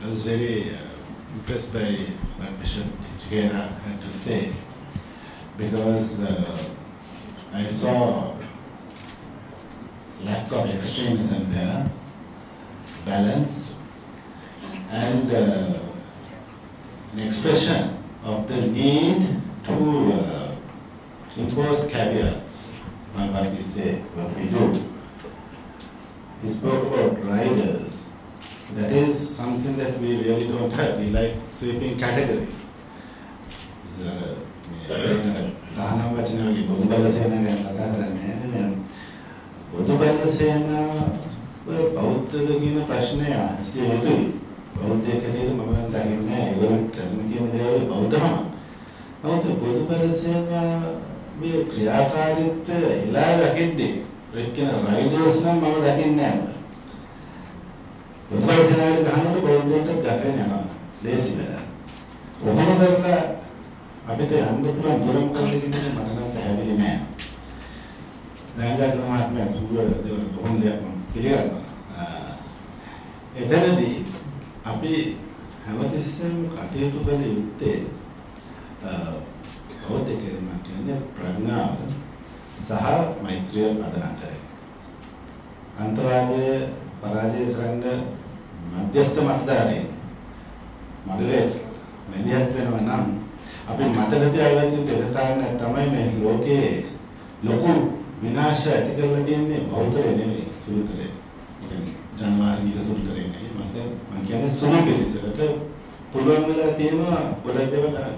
I was very impressed by what Bishop Chikera had to say, because I saw lack of extremism there, balance, and an expression of the need to impose caveats on what we say, what we do. He spoke about riders. That is something that we really don't have. We like sweeping categories. දහනම් වචන වගේ බොදු බල සේනාව ගැන කතා කරන්නේ. බොදු බල සේනාව බෞද්ධද කියන ප්‍රශ්නය ඇසිය යුතුයි. බෞද්ධයෙක් හැටියට මම නම් දකින්නේ ඒගොල්ලන් කරන කියන දේවල් බෞද්ධම. නමුත් බොදු බල සේනාවේ ක්‍රියාකාරීත්වය එලා දකිද්දී එක්කෙන රයිඩර්ස් නම් මම දකින්නේ නැහැ. බොදු බල සේනාවට ගහනකොට බෞද්ධයෙක්ට ගහගෙන යනවා. ලේසි වැඩ. කොහොමද කරලා අපිට යන්න පුළුවන් දුරම කරලා කියන්නේ මට නම් පැහැදිලි නෑ. දැන් සමාජයේ සූර දේවල් බොහොම දෙයක් මම පිළිගන්නවා. එතනදී අපි හැමතිස්සෙම කටයුතු කළ යුත්තේ බෞද්ධකම කියන්නේ ප්‍රඥාව සහ මෛත්‍රිය පදනම් කරගෙන. අන්තවාදයේ පරාජය කරන්න මධ්‍යස්ථ මතධාරීන් මොඩරේට්ස් මෙදිහත් වෙනවා නම් අපි මතක තියාගන්න තියෙන කාරණා තමයි මේ ලෝකයේ ලොකු විනාශය ඇති කරලා තියෙන්නේ බෞද්ධය නෙවෙයි සුළුතරේ. ඉතින් ජනවාරික සුළුතරේ නෙවෙයි මම කියන්නේ සුළු පිළිසකට පුළුවන් වෙලා තියෙනවා ගොඩක් දේවල් කරන්න.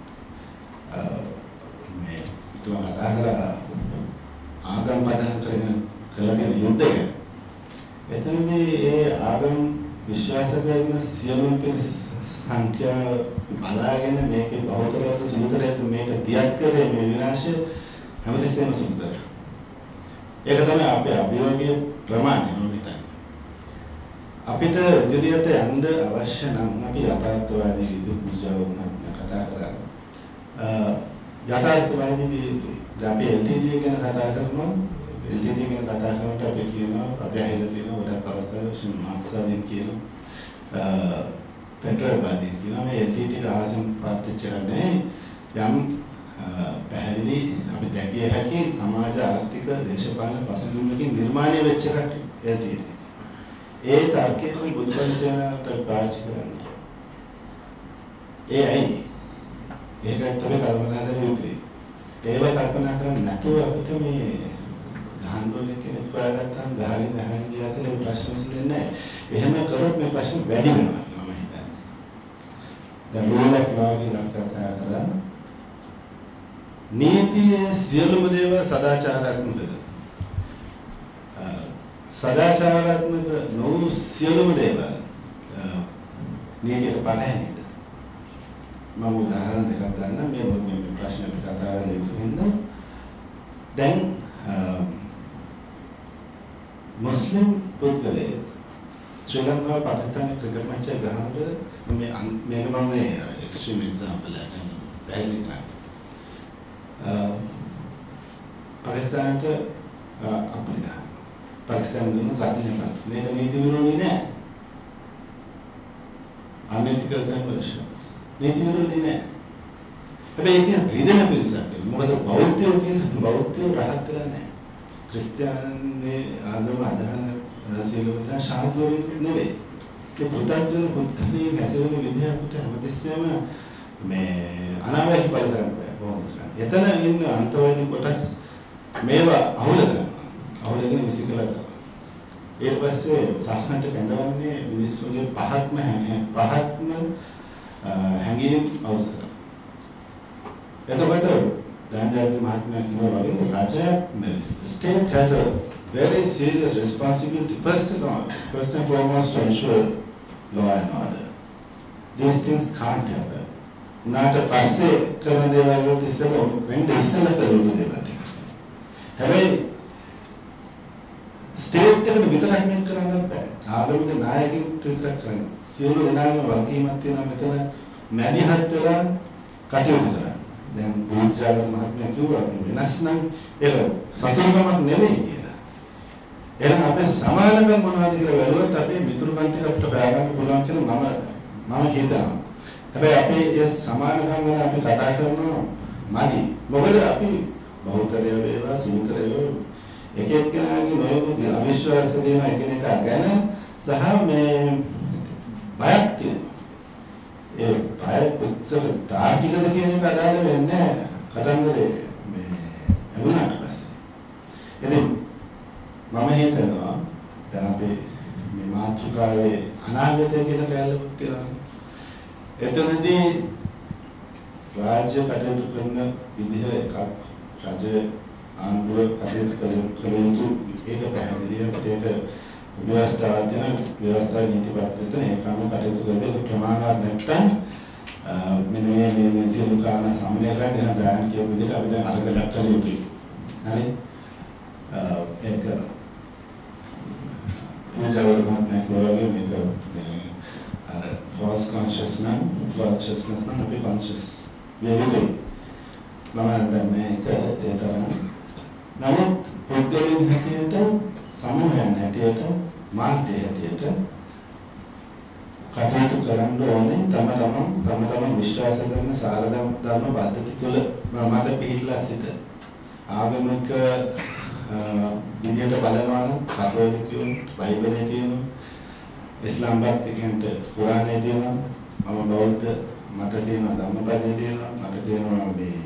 මේ තුම කතා කරලා ආගම් පදනම් කරගෙන කලගෙන යුද්ධය. එතනදී ඒ ආගම් විශ්වාස කරන සියලුම පිරිස සංඛ්‍යා බලාගෙන මේකේ බෞද්ධයන්ට සුළුතරයට මේක තියක් කරේ මේ විනාශය හැමතිස්සෙම සුළුතරය. ඒක තමයි අපේ අභියෝගයේ ප්‍රමාණය මම හිතන්නේ. අපිට ඉදිරියට යන්න අවශ්‍ය නම් අපි යථාර්ථවාදී විදිහට මුසාවුන කතා කරා. යථාර්ථවාදී විදිහට අපි LTT ගැන කතා කරනවා. LTT ගැන කතා කරනකොට අපි කියනවා අපි ඇහිලා තියෙන ගොඩක් අවස්ථාවල මාක්ස්වාදීන් කියනවා පෙට්‍රෝල්වාදී කියනවා මේ LTT ආසම් ප්‍රතිචාරණය යම් පැහැදිලි අපි දැකිය හැකි සමාජ ආර්ථික දේශපාලන පසුබිමකින් නිර්මාණය වෙච්ච එකක් LTT. ඒ තර්කයේ බුද්ධාගමට පාවිච්චි කරන්නේ. ඒ ඇයි? ඒකත් තමයි කල්පනා කරලා යුතුයි. ඒව කල්පනා කරන්නේ නැතුව අපිට මේ ගහන්න කෙනෙක් හොයාගත්තාම ගහගෙන ගියාට ඒ ප්‍රශ්න විසඳෙන්නේ නැහැ. එහෙම කරොත් මේ ප්‍රශ්න වැඩි වෙනවා. දැන් රූල් ඔෆ් ලෝ කියන කතා කරා නීතියේ සියලුම දේවල් සදාචාරාත්මකද සදාචාරාත්මක නොවු සියලුම දේවල් නීතියට බලන්නේ මම උදාහරණ දෙකක් ගන්නම් මේ ප්‍රශ්න අපි කතා කරලා දැන් මුස්ලිම් පුද්ගලයෙක් ශ්‍රී ලංකාව පාකිස්තාන ක්‍රිකට් මැච් එක ගහනකොට මේක මම එක්ස්ට්‍රීම් එක්සැම්පල් එකක් පැහැදිලි කරනවා. පාකිස්තානට අපිට පාකිස්තාන දුන්න රත්නයක් මේක නීති විරෝධී නෑ. අනේතිකල් කන්වර්ෂන් නීති විරෝධී නෑ. හැබැයි ඒක රිදෙන පිරිසක්. මොකද බෞද්ධයෝ කියන්නේ බෞද්ධයෝ රහත් වෙලා නෑ. ක්‍රිස්තියානි ආගම අදහන සියලුම ශාන්තිය නෙවෙයි. ඒ පුතත්ජන පුත්කණේ හැසිරෙන විදිහ අපිට හැමතිස්සෙම මේ අනාවැකි බල ගන්න බෑ කොහොමද කරන්නේ. එතන ඉන්න අන්තවාදී කොටස් මේවා අහුලගෙන විසිකලා ඊට පස්සේ සාසනට කැඳවන්නේ මිනිස්සුන්ගේ පහත්ම හැඟීම් අවසර. එතකොට දැන් මහත්මයා කියනවා වගේ රජයක් state has a very serious responsibility first and foremost to ensure law and order. These things can't happen. Not a passe කරන දේවල් වලට ඉස්සෙල්ලා වෙන්න ඉස්සෙල්ලා කරන දේවල් ටික. හැබැයි ස්ටේට් එකට විතරක් මේක කරන්න බෑ. ආගමික නායකයෙකුට විතරක් කරන්න. සියලු දෙනාම වගකීමක් තියෙනවා මෙතන මැදිහත් වෙලා කටයුතු කරන්න. දැන් බුද්ධාගම මහත්මයා කිව්වා වෙනස් නම් ඒක සතුටුකමක් නෙවෙයි කියලා. එහෙනම් අපේ සමානකම් මොනවද කියලා බලුවොත් අපේ මිතුරුකම් ටික අපිට බෑ ගන්න පුළුවන් කියලා මම මම හිතනවා. හැබැයි අපි ඒ සමානකම් ගැන අපි කතා කරනවා මදි. මොකද අපි බෞද්ධය වේවා සූත්‍රය එක එක්කෙනාගේ නොයෙකුත් අවිශ්වාස දෙන එකිනෙකා ගැන සහ මේ බයක් තියෙනවා. ඒ බය කොච්චර තාර්කිකද කියන එක අදාළ වෙන්නේ කතන්දරේ මේ ලැබුණාට පස්සේ. ඉතින් මම හිතනවා දැන් අපි මේ මාතෘකාවේ අනාගතය කියන කැලලක් තියෙනවා. එතනදී රාජ්‍ය කටයුතු කරන විදිහ එකක් රජ ආණ්ඩුව කටයුතු කළ යුතු ඒක පැහැදිලිව ඒක ව්‍යවස්ථාවක් තියෙන ව්‍යවස්ථා නීතිපත්‍රයට ඒකම කටයුතු කරලා ප්‍රමාණවත් නැත්නම් මෙන්න මේ සියලු කාරණා සම්මත කරගෙන යන දාන කියපු විදිහට අපි දැන් අරගලක් කළ යුතුයි. හරි? ඒක මම වගේ මේක අර false consciousness නම් අපි conscious වෙන්නේ. මම දැන් මේක ඒ තරම් නමුත් පුද්ගලයන් හැටියට සමූහයන් හැටියට මාධ්‍ය හැටියට කටයුතු කරන්න ඕනේ තම විශ්වාස කරන සාරධර්ම පද්ධති තුළ මත පිළිලා සිට ආගමික විදියට බලනවා නම් කතෝලිකයෝ බයිබලයේ තියෙනවා ඉස්ලාම් භක්තිකයන්ට කුරානයේ තියෙනවා මම බෞද්ධ මත තියෙනවා ධම්මපදයේ තියෙනවා මට තියෙනවා මේ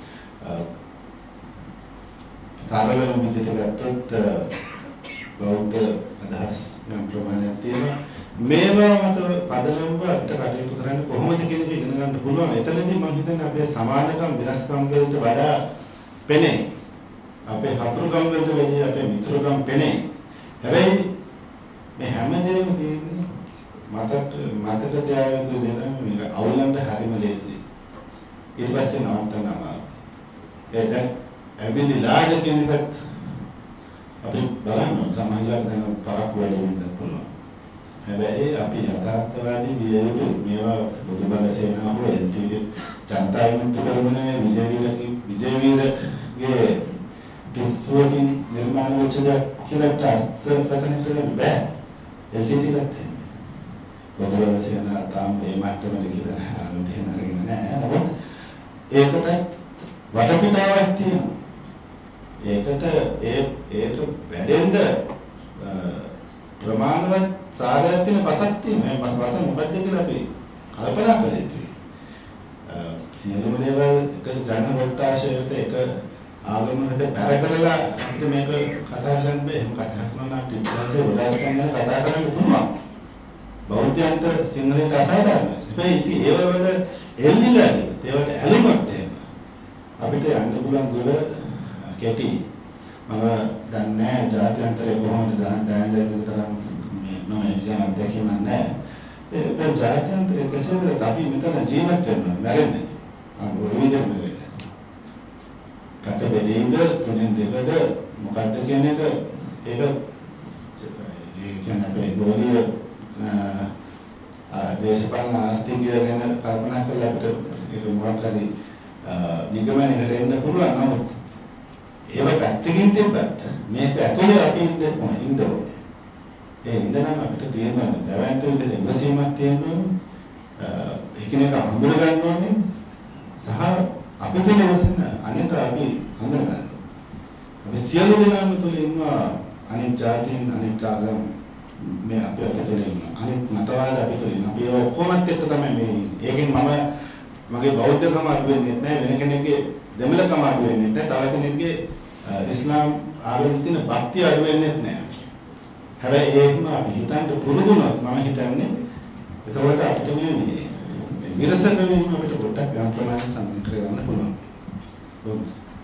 සාරවල විදියට ගත්තොත් බෞද්ධ අදහස් යම් ප්‍රමාණයක් තියෙනවා මේවා මත පදනම්ව අපිට කටයුතු කරන්න කොහොමද කියන එක ඉගෙන ගන්න පුළුවන්. එතනදී මම හිතන්නේ අපේ සමානකම් වෙනස්කම් වලට වඩා පෙනේ. අපේ හතුරුකම් වලට වැඩිය අපේ මිත්‍රකම් පෙනේ. හැබැයි මේ හැමදේම තියෙන්නේ මතක තියාගන්න දෙන මේක අවුලන්න හරිම ලේසියි. ඊට පස්සේ නවත්තන්න අමාරුයි. ඒ දැන් ඇවිල්ලාද කියන එකත් අපි බලන්න සමාජයක් ගැන පරක්කු වැඩි වෙන්න පුළුවන්. හැබැයි අපි යථාර්ථවාදී විය යුතුයි. මේවා බුදුබල සේනාව හෝ එල්ටීගේ ජනතාවුන්ට කරන්නේ විජේවීරගේ පිස්සුවකින් නිර්මාණය වෙච්ච දෙයක් කියලා ප්‍රකටන කරන්න බෑ. එල්ටීටි ගත්තේ. බුදුබල සේනාව තාම මේ මට්ටමේ කියලා අනුදේන කරගෙන නෑ. නමුත් ඒකට වටපිටාවක් තියෙනවා. ඒකට ඒක වැඩෙන්න ප්‍රමාණවත් සාරයක් තියෙන බසක් තියෙනවා. මේ බස මොකද්ද කියලා අපි කල්පනා කළ යුතුයි. සියලුම දේවල් එක ජන කොටාශයට එක ආගමකට පැර කරලා අපිට මේක කතා කරන්න බෑ. එහෙම කතා කරනවා නම් අපිට ඉතිහාසයේ වඩාත් ගැන කතා කරන්න පුළුවන්. බෞද්ධයන්ට සිංහලට අසාධාරණයි. හැබැයි ඉතින් ඒව වල එල්ලිලා ඒවට ඇලුමක් එහෙම අපිට යන්න පුළුවන් දුර කෙටි. මම දන්නේ ජාත්‍යන්තරේ කොහොමද දැනන්නේ තරම් මේ යන දෙකම නැහැ. ඒ ජාත්‍යන්තරේ කෙසේද අපි මෙතන ජීවත් වෙනවා මැරෙන්නේ. ඔය විදිහට මැරෙන්නේ. කට බෙදෙයිද තුනෙන් දෙකද මොකද්ද කියන එක ඒක කියන්නේ අපේ ගෝලීය දේශපාලන ආර්ථිකය ගැන කල්පනා කරලා අපිට ඒක මොකක් හරි නිගමනයකට එන්න පුළුවන්. නමුත් ඒව පැත්තකින් තිබ්බත් මේක ඇතුලේ අපි ඉන්න ඕනේ. ඒ ඉඳනම අපිට තියෙනවා දැවැන්ත විදිහට ඉවසීමක් තියෙනවා. එකිනෙකා හඳුන ගන්න ඕනේ. සහ අපි තුල ඉවසන අනික අපි හඳුන ගන්න. අපි සියලු දෙනාම තුල ඉන්නවා අනිත් ජාතීන් අනිත් ආගම් මේ අපේ අතේ ඉන්නවා. අනිත් මතවාද අපි තුල ඉන්නවා. අපි ඔක්කොමත් එක්ක තමයි මේ ඉන්නේ. ඒකෙන් මගේ බෞද්ධකම අඩු වෙන්නේ නැහැ. වෙන කෙනෙක්ගේ දෙමළකම අඩු වෙන්නේ නැහැ. තව කෙනෙක්ගේ ඉස්ලාම් ආගමේ තියෙන භක්තිය අඩු වෙන්නේ නැහැ. හැබැයි ඒකම අපි හිතන්න පුරුදුනොත් මම හිතන්නේ එතකොට අපිට මේ විරසක වීම අපිට පොඩ්ඩක් ගන්න ප්‍රමාණය සම්පූර්ණ කරගන්න පුළුවන්.